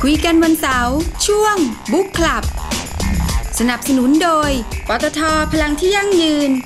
คุยกันวันเสาร์ช่วงบุ๊กคลับสนับสนุนโดยปตท.พลังที่ยั่งยืน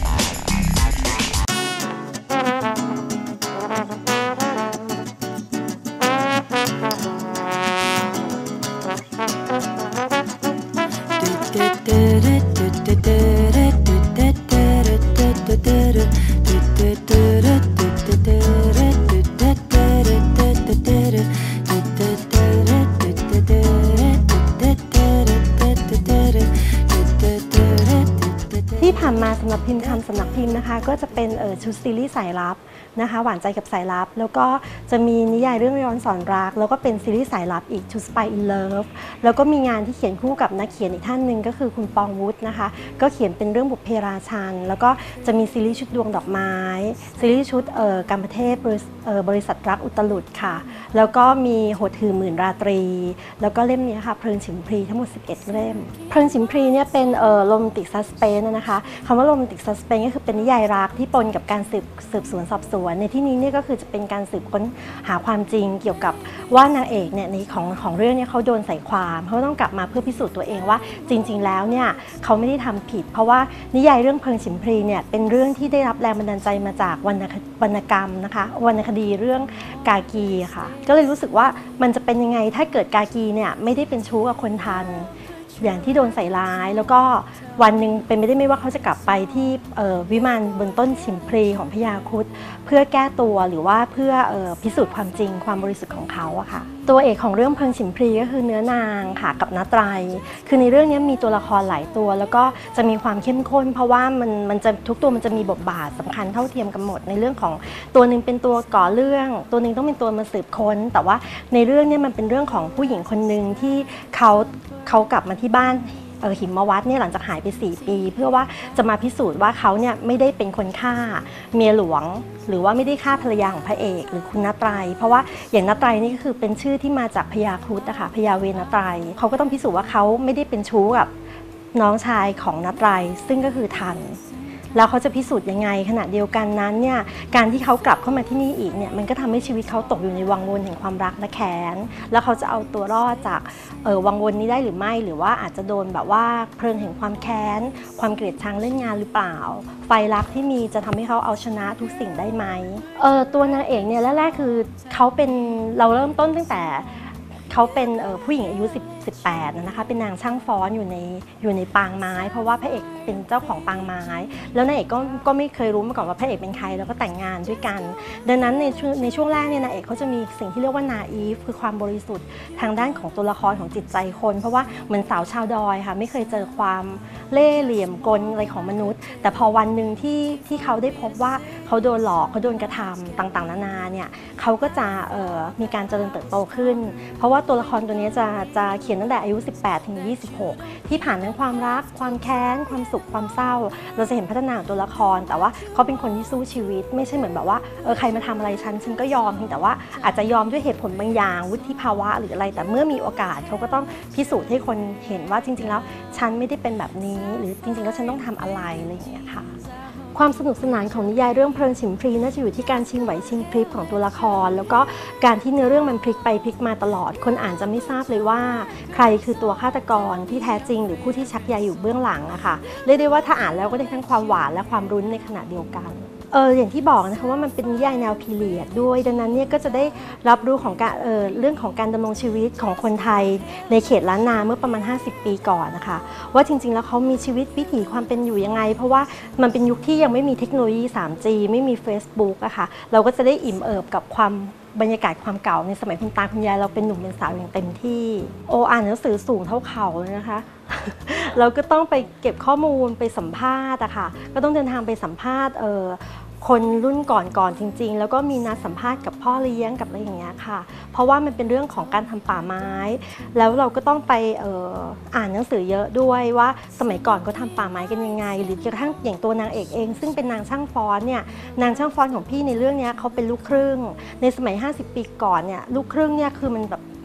ที่ผ่านมาสำหรับพิมพ์ทำสำนักพิมพ์นะคะก็จะเป็นชุดซีรีส์สายลับนะคะหวานใจกับสายลับแล้วก็จะมีนิยายเรื่องย้อนสอนรักแล้วก็เป็นซีรีส์สายลับอีกชุด Spy in Love แล้วก็มีงานที่เขียนคู่กับนักเขียนอีกท่านหนึ่งก็คือคุณปองวุฒินะคะก็เขียนเป็นเรื่องบุพเพราชันแล้วก็จะมีซีรีส์ชุดดวงดอกไม้ซีรีส์ชุดกามเทพบริษัทรักอุตลุดค่ะแล้วก็มีหดหือหมื่นราตรีแล้วก็เล่มนี้ค่ะเพลิงฉิมพลีทั้งหมด11เล่มเพลิงฉิมพลีเนี่ยเป็นโรแมนติกซัสเพนส์นะคะคำว่าโรแมนติกซัสเพนส์ก็คือเป็นนิยายรักที่ปนกับการสืบสวนสอบสวนในที่นี้เนี่ยก็คือจะเป็นการสืบค้นหาความจริงเกี่ยวกับว่านางเอกเนี่ยในของเรื่องนี้เขาโดนใส่ความเขาต้องกลับมาเพื่อพิสูจน์ตัวเองว่าจริงๆแล้วเนี่ยเขาไม่ได้ทำผิดเพราะว่านิยายเรื่องเพลิงฉิมพลีเนี่ยเป็นเรื่องที่ได้รับแรงบันดาลใจมาจากวรรณกรรมนะคะวรรณคดีเรื่องกากีค่ะก็เลยรู้สึกว่ามันจะเป็นยังไงถ้าเกิดกากีเนี่ยไม่ได้เป็นชู้กับคนทันอย่างที่โดนใส่ร้ายแล้วก็วันหนึ่งเป็นไม่ได้ไม่ว่าเขาจะกลับไปที่วิมานบนต้นฉิมพลีของพญาครุฑเพื่อแก้ตัวหรือว่าเพื่อพิสูจน์ความจริงความบริสุทธิ์ของเขาอะค่ะตัวเอกของเรื่องเพลิงฉิมพลีก็คือเนื้อนางค่ะกับณไตรคือในเรื่องนี้มีตัวละครหลายตัวแล้วก็จะมีความเข้มข้นเพราะว่ามันจะทุกตัวมันจะมีบทบาทสำคัญเท่าเทียมกันหมดในเรื่องของตัวหนึ่งเป็นตัวก่อเรื่องตัวหนึ่งต้องเป็นตัวมาสืบค้นแต่ว่าในเรื่องนี้มันเป็นเรื่องของผู้หญิงคนหนึ่งที่เขากลับมาที่บ้านหิมวัดเนี่ยหลังจากหายไป4 ปีเพื่อว่าจะมาพิสูจน์ว่าเขาเนี่ยไม่ได้เป็นคนฆ่าเมียหลวงหรือว่าไม่ได้ฆ่าภรรยาของพระเอกหรือคุณณไตรเพราะว่าอย่างณไตรนี่ก็คือเป็นชื่อที่มาจากพญาครุฑนะคะพญาเวณไตรเขาก็ต้องพิสูจน์ว่าเขาไม่ได้เป็นชู้กับน้องชายของณไตรซึ่งก็คือทันแล้วเขาจะพิสูจน์ยังไงขณะเดียวกันนั้นเนี่ยการที่เขากลับเข้ามาที่นี่อีกเนี่ยมันก็ทำให้ชีวิตเขาตกอยู่ในวังวนแห่งความรักและแค้นแล้วเขาจะเอาตัวรอดจากวังวนนี้ได้หรือไม่หรือว่าอาจจะโดนแบบว่าเพลิงแห่งความแค้นความเกลียดชังเล่นงานหรือเปล่าไฟรักที่มีจะทำให้เขาเอาชนะทุกสิ่งได้ไหมตัวนางเอกเนี่ยแรกๆคือเขาเป็นเราเริ่มต้นตั้งแต่เขาเป็นผู้หญิงอายุ18นะคะเป็นนางช่างฟ้อนอยู่ในปางไม้เพราะว่าพระเอกเป็นเจ้าของปางไม้แล้วนางเอกก็ไม่เคยรู้มาก่อนว่าพระเอกเป็นใครแล้วก็แต่งงานด้วยกันดังนั้นในช่วงแรกเนี่ยนางเอกเขาจะมีสิ่งที่เรียกว่านาอีฟคือความบริสุทธิ์ทางด้านของตัวละครของจิตใจคนเพราะว่าเหมือนสาวชาวดอยค่ะไม่เคยเจอความเล่ห์เหลี่ยมกลอะไรของมนุษย์แต่พอวันหนึ่งที่เขาได้พบว่าเขาโดนหลอกเขาโดนกระทำต่างๆนานาเนี่ยเขาก็จะมีการเจริญเติบโตขึ้นเพราะว่าตัวละครตัวนี้จะเขียนตั้งแต่อายุ18 ถึง 26ที่ผ่านทั้งความรักความแค้นความสุขความเศร้าเราจะเห็นพัฒนาตัวละครแต่ว่าเขาเป็นคนที่สู้ชีวิตไม่ใช่เหมือนแบบว่าใครมาทำอะไรฉันก็ยอมเพียงแต่ว่าอาจจะยอมด้วยเหตุผลบางอย่างวุฒิภาวะหรืออะไรแต่เมื่อมีโอกาสเขาก็ต้องพิสูจน์ให้คนเห็นว่าจริงๆแล้วฉันไม่ได้เป็นแบบนี้หรือจริงๆแล้วฉันต้องทำอะไรอะไรอย่างเงี้ยค่ะความสนุกสนานของนิยายเรื่องเพลิงฉิมพลีน่าจะอยู่ที่การชิงไหวชิงพริบของตัวละครแล้วก็การที่เนื้อเรื่องมันพลิกไปพลิกมาตลอดคนอ่านจะไม่ทราบเลยว่าใครคือตัวฆาตกรที่แท้จริงหรือผู้ที่ชักใยอยู่เบื้องหลังอะค่ะเรียกได้ว่าถ้าอ่านแล้วก็ได้ทั้งความหวานและความรุ้นในขณะเดียวกันอย่างที่บอกนะคะว่ามันเป็นนิยายแนวพีเรียดด้วยดังนั้นเนี่ยก็จะได้รับรู้ของการเรื่องของการดำรงชีวิตของคนไทยในเขตล้านนาเมื่อประมาณ50 ปีก่อนนะคะว่าจริงๆแล้วเขามีชีวิตวิถีความเป็นอยู่ยังไงเพราะว่ามันเป็นยุคที่ยังไม่มีเทคโนโลยี 3G ไม่มี Facebook อะค่ะเราก็จะได้อิ่มเอิบกับความบรรยากาศความเก่าในสมัยคุณตาคุณยายเราเป็นหนุ่มเป็นสาวอย่างเต็มที่อ่านหนังสือสูงเท่าเข่าเลยนะคะเราก็ต้องไปเก็บข้อมูลไปสัมภาษณ์อะค่ะก็ต้องเดินทางไปสัมภาษณ์คนรุ่นก่อนจริงๆแล้วก็มีนัดสัมภาษณ์กับพ่อเลี้ยงกับอะไรอย่างเงี้ยค่ะเพราะว่ามันเป็นเรื่องของการทำป่าไม้แล้วเราก็ต้องไปอ่านหนังสือเยอะด้วยว่าสมัยก่อนก็ทำป่าไม้กันยังไงหรือกระทั่งอย่างตัวนางเอกเองซึ่งเป็นนางช่างฟ้อนเนี่ยนางช่างฟ้อนของพี่ในเรื่องนี้เขาเป็นลูกครึ่งในสมัย50 ปีก่อนเนี่ยลูกครึ่งเนี่ยคือมันแบบ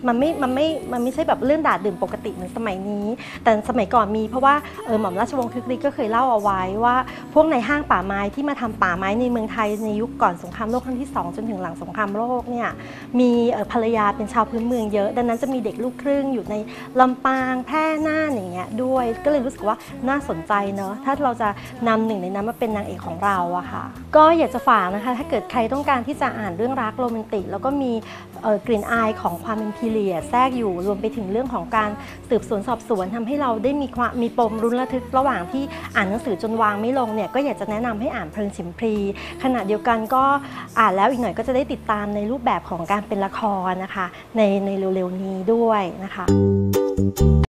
ไม่ใช่แบบเรื่องด่าดื่มปกติเหมือนสมัยนี้แต่สมัยก่อนมีเพราะว่าหม่อมราชวงศ์คึกฤทธิ์ก็เคยเล่าเอาไว้ว่าพวกในห้างป่าไม้ที่มาทำป่าไม้ในเมืองไทยในยุคก่อนสงครามโลกครั้งที่2จนถึงหลังสงครามโลกเนี่ยมีภรรยาเป็นชาวพื้นเมืองเยอะดังนั้นจะมีเด็กลูกครึ่งอยู่ในลำปางแพร่น่านอย่างเงี้ยด้วยก็เลยรู้สึกว่าน่าสนใจเนอะถ้าเราจะนำหนึ่งในนั้นมาเป็นนางเอกของเราอะค่ะก็อยากจะฝากนะคะถ้าเกิดใครต้องการที่จะอ่านเรื่องรักโรแมนติกแล้วก็มีกลิ่นอายของความเป็นพีเรียดแทรกอยู่รวมไปถึงเรื่องของการสืบสวนสอบสวนทำให้เราได้มีปมรุนระทึกระหว่างที่อ่านหนังสือจนวางไม่ลงเนี่ยก็อยากจะแนะนำให้อ่านเพลิงฉิมพลีขณะเดียวกันก็อ่านแล้วอีกหน่อยก็จะได้ติดตามในรูปแบบของการเป็นละครนะคะในเร็วๆนี้ด้วยนะคะ